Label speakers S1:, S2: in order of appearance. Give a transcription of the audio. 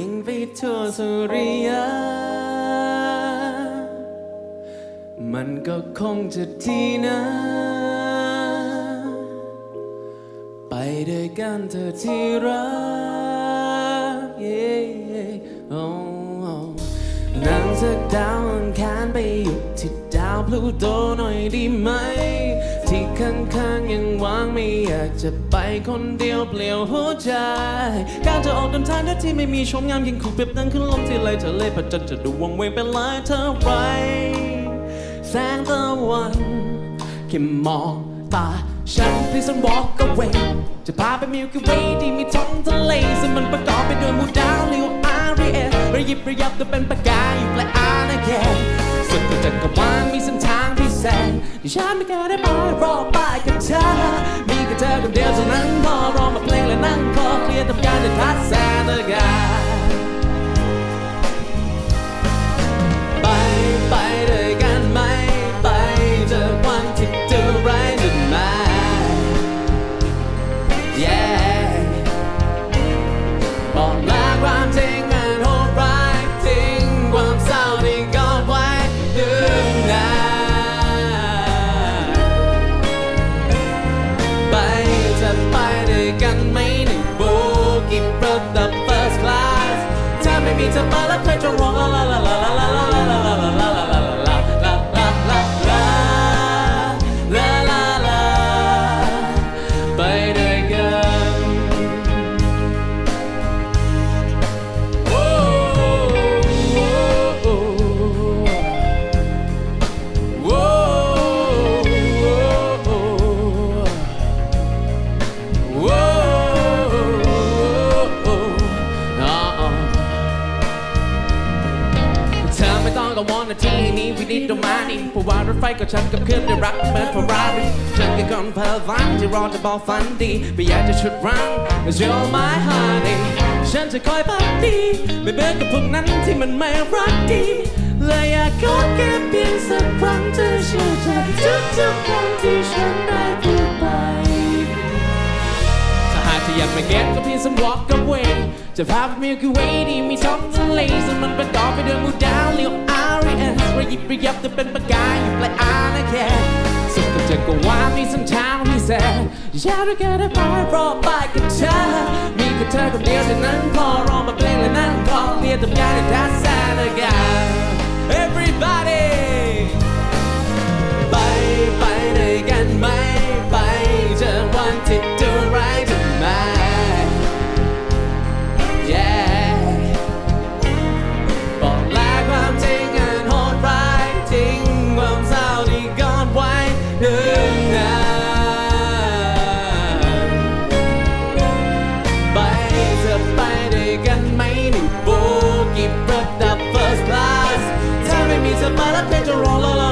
S1: งไปทั่วสุริยะมันก็คงจะดีนะไปด้วยกันเธอที่รักนั่งจากดาวอังคารไปอยู่ที่ดาวพลูโตหน่อยดีไหมที่ข้างๆยังว่างไม่อยากจะไปคนเดียวเปลี่ยวหัวใจการจะออกเดินทางโดยที่ไม่มีชมงามยังคงเปรียบดังขึ้นลมที่ไหลทะเลพระจันทร์จะดูวังเวงเป็นลายเท่าไรแสงตะวันแค่มองตาฉัน please don't walk away จะพาไปมิลกี้เวย์ที่มีท้องทะเลซึ่งมันประกอบไปด้วยหมู่ดาวเรียกว่าRES ระยิบระยับก็เป็นปากกาอยู่ปลายอาณาเขตสุดก็จักรวาลมีเส้นทางพิเศษที่ฉันไม่เคยได้ไปรอไปกับเธอมีกับเธอคนเดียวเท่านั้นพอร้องมาเพลงและนั่งคอเคลียร์ทำการจะทัดแซนเดอร์กาไปด้วยกันไหมไปเจอวันที่ดูร้ายจนมาบอกลาความจริงมันโหดร้ายทิ้งความเศร้าที่กอดไว้ดึงนานไปจะไปด้วยกันไหมหนึ่งโบกี้รถดับ first class ถ้าไม่มีเธอมาแล้วใครจะร้องลาลาลาลาลาลาลาลาลาลาลาที่นี้วินิจต้องมาดิเพราะว่ารถไฟกับฉันกับเคลื่อนด้วยรักเหมือนฟอร์รารี่ฉันก็คนเพ้อฝันที่รอจะบอกฝันดีไม่อยากจะชุดรัง 'cause you're my honey ฉันจะคอยพักดีไม่เบื่อกับพวกนั้นที่มันไม่รักดีเลยอยากขอแค่เพียงสักครั้งเธอเชื่อใจทุกๆครั้งที่ฉันได้พูดไปถ้าหากเธออยากไม่เก็ตก็เพียงสัก walk away จะพาไปมิลกี้เวย์ที่มีท้องทะเลซึ่งมันประกอบไปด้วยหมู่ดาวเรียกRES ระยิบระยับจะเป็นปากกาอยู่ปลายอาณาเขตสุดก็จะก็ว่ามีเส้นทางพิเศษอยากจะได้ไปรอไปกับเธอมีกับเธอคนเดียวเท่านั้นพอร้องมาเพลงและนั่งคอเคลียร์ทำงานในทัศน์กัน everybody ไปด้วยกันไหมไปเจอวันที่ดูร้ายจะมาบอกลาความจริงอันโหดร้ายทิ้งความเศร้าที่กอดไว้ดึงนานไปจะไปด้วยกันไหมหนึ่งโบกี้รถดับ first class ถ้าไม่มีเธอมาแล้วใครจะรอ